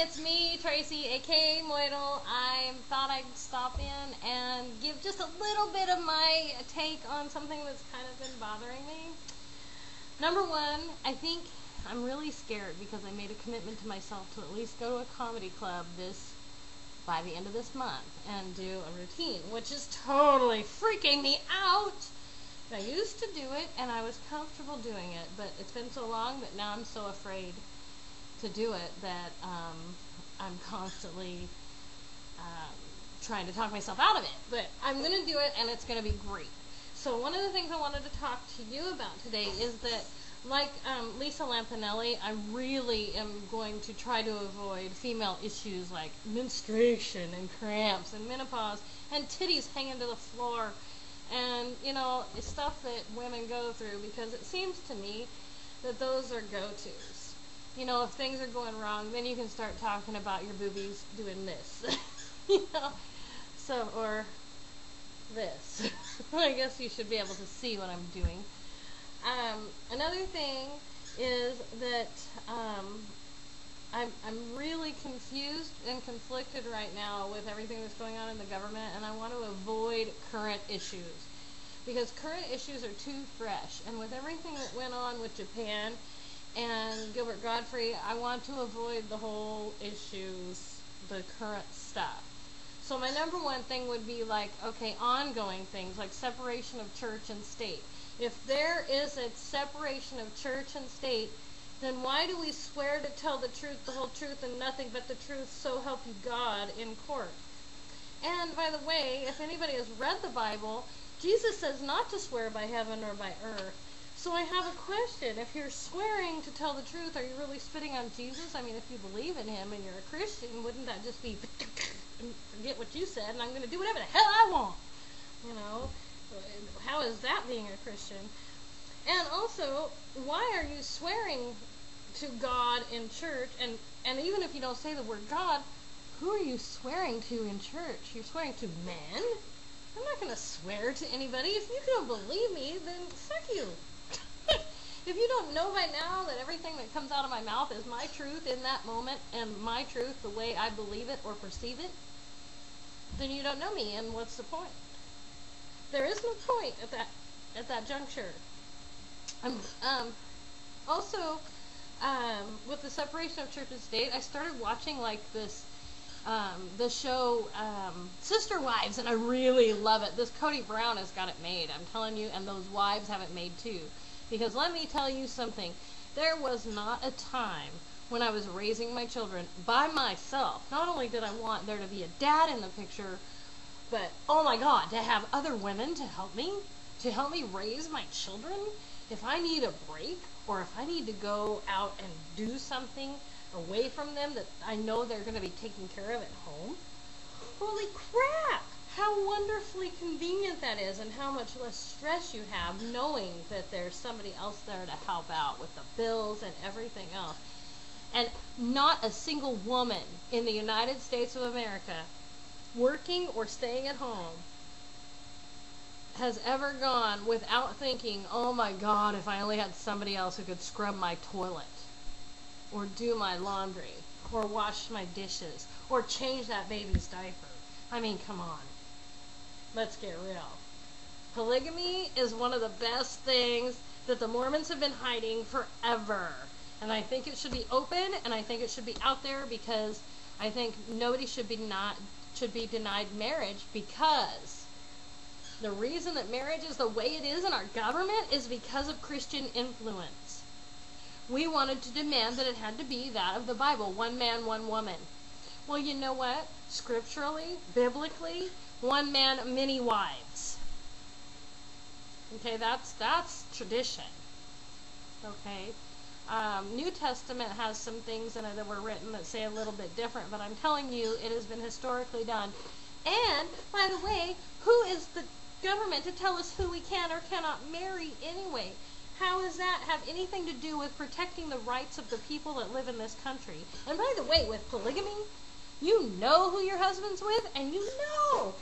it's me, Tracy, aka Moidle. I thought I'd stop in and give just a little bit of my take on something that's kind of been bothering me. Number one, I think I'm really scared because I made a commitment to myself to at least go to a comedy club by the end of this month and do a routine, which is totally freaking me out. I used to do it and I was comfortable doing it, but it's been so long that now I'm so afraid to do it that I'm constantly trying to talk myself out of it. But I'm going to do it, and it's going to be great. So one of the things I wanted to talk to you about today is that, like Lisa Lampanelli, I really am going to try to avoid female issues like menstruation and cramps and menopause and titties hanging to the floor and, you know, stuff that women go through, because it seems to me that those are go-tos. You know, if things are going wrong, then you can start talking about your boobies doing this. You know, so, or this. I guess you should be able to see what I'm doing. Another thing is that I'm really confused and conflicted right now with everything that's going on in the government, and I want to avoid current issues because current issues are too fresh. And with everything that went on with Japan and Gilbert Gottfried, I want to avoid the whole issues, the current stuff. So my number one thing would be like, okay, ongoing things like separation of church and state. If there is a separation of church and state, then why do we swear to tell the truth, the whole truth, and nothing but the truth, so help you God, in court? And by the way, if anybody has read the Bible, Jesus says not to swear by heaven or by earth. So I have a question. If you're swearing to tell the truth, are you really spitting on Jesus? I mean, if you believe in him and you're a Christian, wouldn't that just be, forget what you said, and I'm going to do whatever the hell I want? You know, how is that being a Christian? And also, why are you swearing to God in church? And even if you don't say the word God, who are you swearing to in church? You're swearing to men? I'm not going to swear to anybody. If you don't believe me, then fuck you. If you don't know by now that everything that comes out of my mouth is my truth in that moment, and my truth the way I believe it or perceive it, then you don't know me, and what's the point? There is no point at that juncture. Also, with the separation of church and state, I started watching like this the show Sister Wives, and I really love it. This Cody Brown has got it made, I'm telling you, and those wives have it made too. Because let me tell you something, there was not a time when I was raising my children by myself. Not only did I want there to be a dad in the picture, but oh my God, to have other women to help me raise my children. If I need a break, or if I need to go out and do something away from them that I know they're going to be taken care of at home, holy crap! How wonderfully convenient that is, and how much less stress you have knowing that there's somebody else there to help out with the bills and everything else. And not a single woman in the United States of America, working or staying at home, has ever gone without thinking, oh my God, if I only had somebody else who could scrub my toilet, or do my laundry, or wash my dishes, or change that baby's diaper. I mean, come on. Let's get real. Polygamy is one of the best things that the Mormons have been hiding forever. And I think it should be open, and I think it should be out there, because I think nobody should be denied marriage, because the reason that marriage is the way it is in our government is because of Christian influence. We wanted to demand that it had to be that of the Bible, one man, one woman. Well, you know what? Scripturally, biblically, one man, many wives. Okay, that's tradition. Okay, New Testament has some things in it that were written that say a little bit different, but I'm telling you, it has been historically done. And, by the way, who is the government to tell us who we can or cannot marry anyway? How does that have anything to do with protecting the rights of the people that live in this country? And by the way, with polygamy, you know who your husband's with, and you know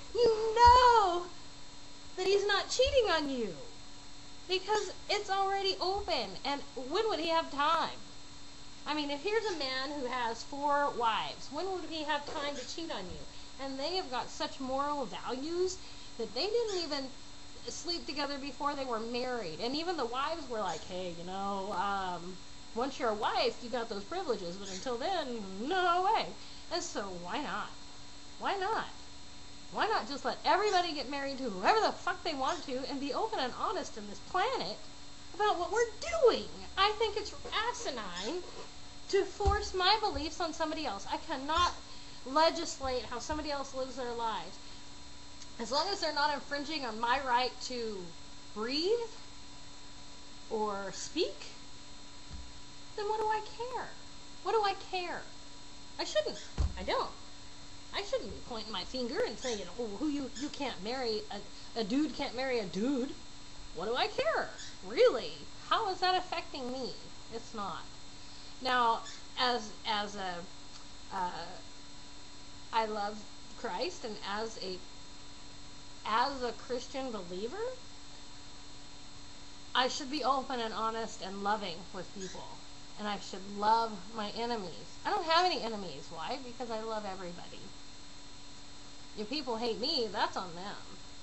that he's not cheating on you, because it's already open. And when would he have time? I mean, if here's a man who has 4 wives, when would he have time to cheat on you? And they have got such moral values that they didn't even sleep together before they were married. And even the wives were like, hey, once you're a wife, you got those privileges, but until then, no way. And so why not? Why not? Why not just let everybody get married to whoever the fuck they want to and be open and honest in this planet about what we're doing? I think it's asinine to force my beliefs on somebody else. I cannot legislate how somebody else lives their lives. As long as they're not infringing on my right to breathe or speak, then what do I care? What do I care? I shouldn't. I don't. I shouldn't be pointing my finger and saying, oh, you can't marry, a dude can't marry a dude. What do I care? Really? How is that affecting me? It's not. Now, I love Christ, and as a Christian believer, I should be open and honest and loving with people. And I should love my enemies. I don't have any enemies. Why? Because I love everybody. If people hate me, that's on them.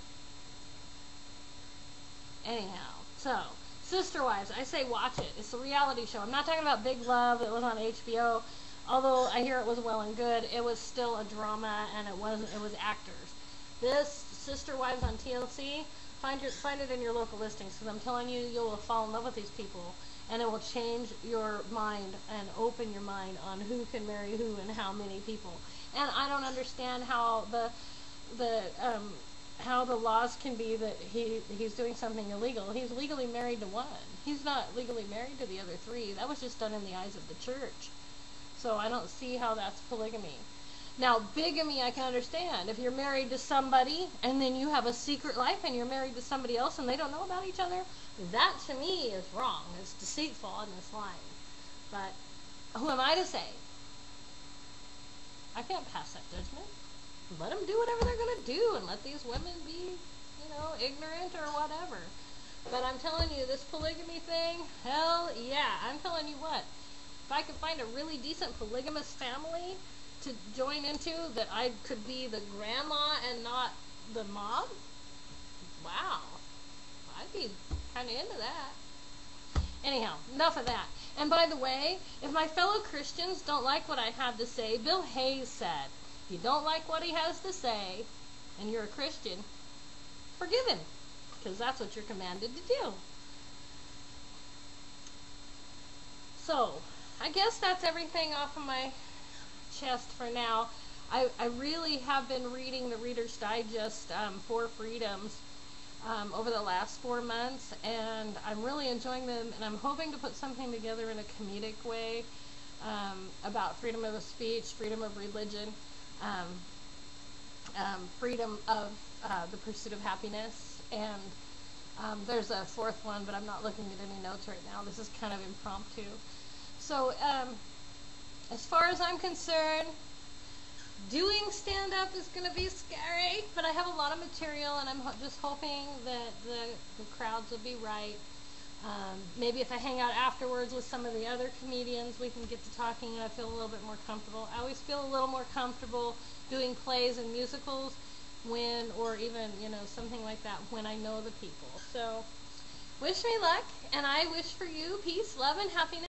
Anyhow, so, Sister Wives, I say watch it. It's a reality show. I'm not talking about Big Love that was on HBO. Although I hear it was well and good, it was still a drama, and it was actors. This Sister Wives on TLC, find it in your local listings, because I'm telling you, you will fall in love with these people, and it will change your mind and open your mind on who can marry who and how many people. And I don't understand how how the laws can be that he's doing something illegal. He's legally married to one. He's not legally married to the other 3. That was just done in the eyes of the church. So I don't see how that's polygamy. Now, bigamy I can understand. If you're married to somebody and then you have a secret life and you're married to somebody else and they don't know about each other, that to me is wrong. It's deceitful and it's lying. But who am I to say? I can't pass that judgment. Let them do whatever they're going to do and let these women be, ignorant or whatever. But I'm telling you, this polygamy thing, hell yeah. I'm telling you what. If I could find a really decent polygamous family to join into that I could be the grandma and not the mom, wow, I'd be kind of into that. Anyhow, enough of that. And by the way, if my fellow Christians don't like what I have to say, Bill Hayes said, if you don't like what he has to say, and you're a Christian, forgive him, because that's what you're commanded to do. So, I guess that's everything off of my chest for now. I really have been reading the Reader's Digest 4 Freedoms over the last 4 months, and I'm really enjoying them, and I'm hoping to put something together in a comedic way about freedom of speech, freedom of religion, freedom of the pursuit of happiness, and there's a 4th one, but I'm not looking at any notes right now. This is kind of impromptu. So, as far as I'm concerned, doing stand-up is going to be scary, but I have a lot of material, and I'm just hoping that the crowds will be right. Maybe if I hang out afterwards with some of the other comedians, we can get to talking, and I feel a little bit more comfortable. I always feel a little more comfortable doing plays and musicals or even, something like that, when I know the people. So, wish me luck, and I wish for you peace, love, and happiness.